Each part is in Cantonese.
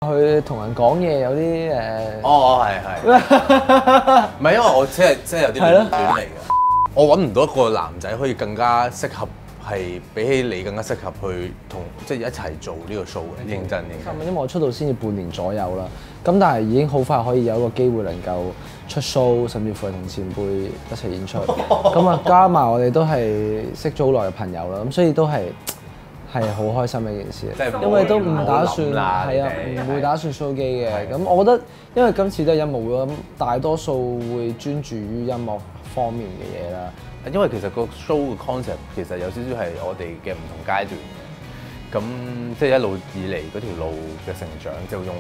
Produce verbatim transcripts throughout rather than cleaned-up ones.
佢同人講嘢有啲誒。 哦，係係。唔係因為我即係即係有啲亂亂嚟嘅，我揾唔到一個男仔可以更加適合。係比起你更加適合去同即係一齊做呢個 show 嘅，認真認真。 因為我出道先至半年左右啦，咁但係已經好快可以有一個機會能夠出 show，甚至乎係同前輩一齊演出。咁啊加埋我哋都係識咗好耐嘅朋友啦，咁所以都係係好開心嘅一件事。因為都唔打算係啊，唔會打算 show 機嘅。咁我覺得因為今次都係音樂會，咁大多數會專注於音樂方面嘅嘢啦。 因為其實個 show 嘅 concept 其實有少少係我哋嘅唔同階段嘅，咁即係一路以嚟嗰條路嘅成長，就用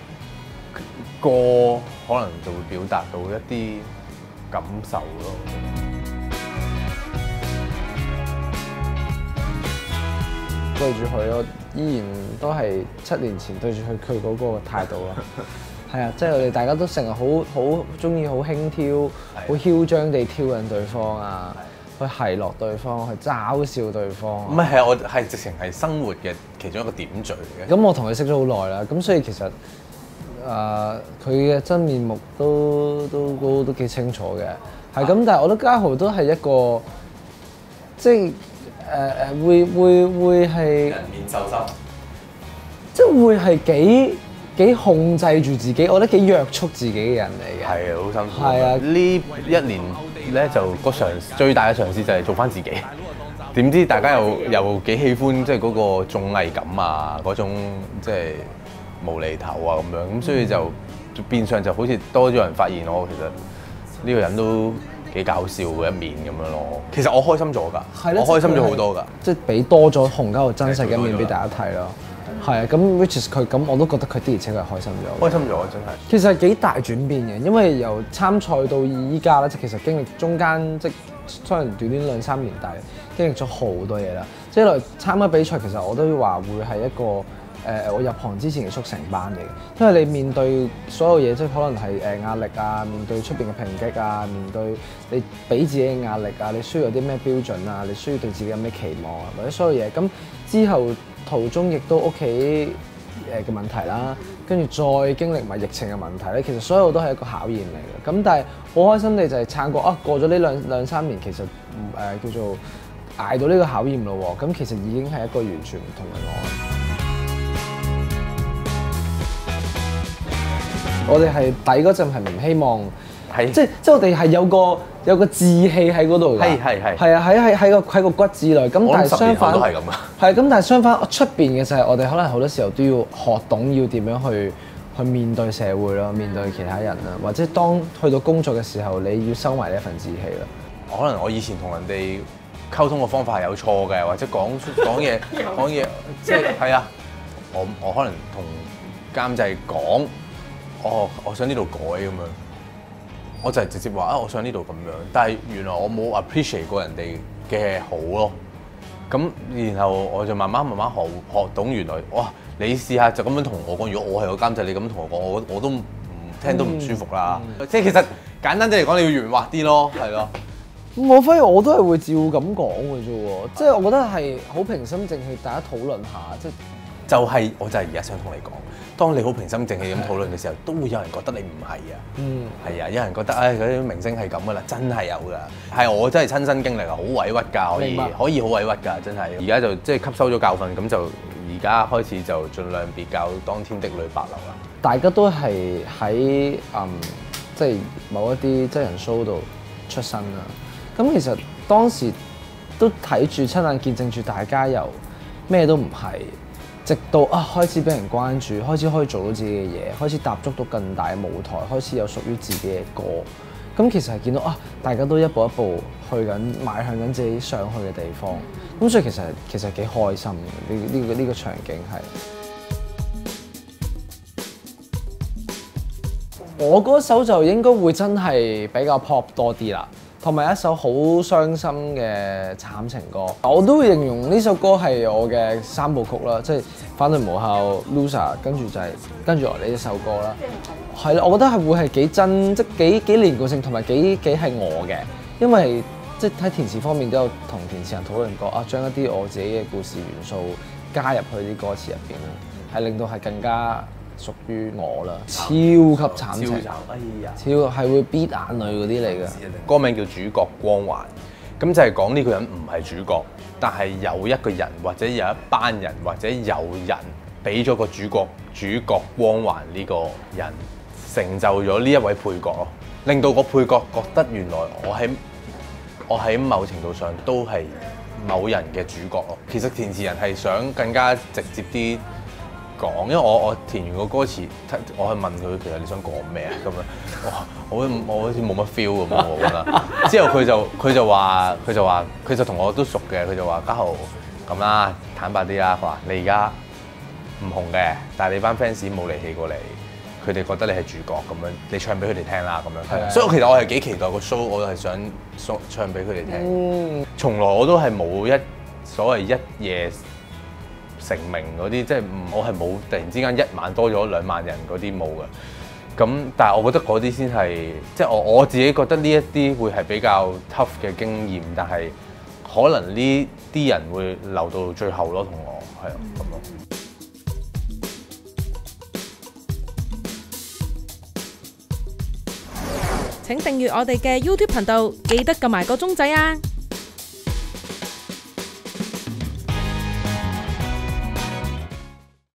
歌可能就會表達到一啲感受咯。 對住佢，我依然都係七年前對住佢佢嗰個態度咯。係啊，即係我哋大家都成日好好中意好輕佻、好囂張地挑釁對方啊，去奚落對方，去嘲笑對方。 唔係係我係直情係生活嘅其中一個點綴嚟嘅。 咁我同佢識咗好耐啦，咁所以其實誒佢嘅真面目都都都都幾清楚嘅。係咁，但係我覺得家豪都係一個即係誒誒會會會係人面獸心， 即係會係幾。幾控制住自己，我覺得幾約束自己嘅人嚟嘅。係啊，好辛苦。 係啊， 呢一年咧就個嘗最大嘅嘗試就係做翻自己。點知大家又又幾喜歡即係嗰個綜藝感啊，嗰種即係無厘頭啊咁樣，咁所以就變相就好似多咗人發現我其實呢個人都幾搞笑嘅一面咁樣咯。其實我開心咗㗎，我開心咗好多㗎， 即係俾多咗洪家豪真實嘅一面俾大家睇咯。係啊，咁 which is 佢咁，我都覺得佢的而且確係開心咗。 開心咗真係。 其實係幾大轉變嘅，因為由參賽到依家咧，即係其實經歷中間即係雖然短短兩三年，但係經歷咗好多嘢啦。即係來參加比賽，其實我都話會係一個誒、呃、我入行之前嘅速成班嚟嘅，因為你面對所有嘢，即係可能係誒壓力啊，面對出邊嘅抨擊啊，面對你俾自己嘅壓力啊，你需要有啲咩標準啊，你需要對自己有咩期望啊，或者所有嘢咁之後。途中亦都屋企誒嘅問題啦，跟住再經歷埋疫情嘅問題咧，其實所有都係一個考驗嚟嘅。咁但係好開心地就係撐過啊，過咗呢兩兩三年，其實誒、呃、叫做捱到呢個考驗咯喎。咁其實已經係一個完全唔同嘅我。我哋係底嗰陣係唔希望。係，即係即係我哋係有個有個志氣喺嗰度㗎。係係係。係啊，喺喺喺個喺個骨子內。咁但係相反， 都係咁啊。 係咁，但係相反出邊嘅就係我哋可能好多時候都要學懂要點樣去去面對社會咯，面對其他人啦，或者當去到工作嘅時候，你要收埋呢一份志氣啦。 可能我以前同人哋溝通嘅方法係有錯嘅，或者講講嘢講嘢，即係係啊，我我可能同監製講，哦，我想呢度改咁樣。我就係直接話啊，我想呢度咁樣，但係原來我冇 appreciate 過人哋嘅好咯。咁然後我就慢慢慢慢學學懂原來，哇！你試下就咁樣同我講，如果我係個監製，你咁同我講，我我都唔聽都唔舒服啦。嗯嗯、即係其實簡單啲嚟講，你要圓滑啲咯，係咯。 我反而我都係會照咁講嘅啫喎，即係我覺得係好平心靜氣，大家討論下，即係就係我就係而家想同你講。當你好平心靜氣咁討論嘅時候，都會有人覺得你唔係啊。嗯，係啊，有人覺得唉，嗰啲明星係咁噶啦，真係有㗎。係我真係親身經歷啊，好委屈㗎，可以可以好委屈㗎，真係。而家就即係吸收咗教訓，咁就而家開始就盡量別教當天的女白流啦。大家都係喺嗯，即係某一啲真人 show 度出身啦。咁其實當時都睇住親眼見證住大家由咩都唔係。直到啊開始俾人關注，開始可以做到自己嘅嘢，開始踏足到更大嘅舞台，開始有屬於自己嘅歌。咁其實係見到啊，大家都一步一步去緊，邁向緊自己想去嘅地方。咁所以其實其實幾開心嘅呢呢個呢個場景係。我嗰首就應該會真係比較 pop 多啲啦。同埋一首好傷心嘅慘情歌，我都會形容呢首歌係我嘅三部曲啦，即係反對無效、Loser， 跟住就係跟住落嚟呢首歌啦。係啦，我覺得係會係幾真，即係幾幾連貫性，同埋幾幾係我嘅，因為即係喺填詞方面都有同填詞人討論過啊，將一啲我自己嘅故事元素加入去啲歌詞入邊啦，係令到係更加屬於我啦，超級慘情， 超慘，哎呀， 超係會逼眼淚嗰啲嚟嘅。 歌名叫《主角光環》，咁就係講呢個人唔係主角，但係有一個人或者有一班人或者有人俾咗個主角主角光環呢個人，成就咗呢一位配角咯，令到個配角覺得原來我喺我喺某程度上都係某人嘅主角咯。其實填詞人係想更加直接啲講，因為我我填完個歌詞，我係問佢其實你想講咩啊咁樣，哇！我我好似冇乜 feel 咁喎，我覺得。之後佢就佢就話佢就話佢就同我都熟嘅，佢就話家豪咁啦，坦白啲啦，佢話你而家唔紅嘅，但係你班 fans 冇離棄過你。佢哋覺得你係主角咁樣，你唱俾佢哋聽啦咁樣。係啊，所以我其實我係幾期待個 show，我係想唱俾佢哋聽。嗯，從來我都係冇一所謂一夜成名嗰啲，即係我係冇突然之間一晚多咗兩萬人嗰啲冇嘅。咁但係我覺得嗰啲先係，即係我我自己覺得呢一啲會係比較 tough 嘅經驗，但係可能呢啲人會留到最後咯，同我係啊咁咯。 請訂閱我哋嘅 YouTube 頻道，記得撳埋個鐘仔啊！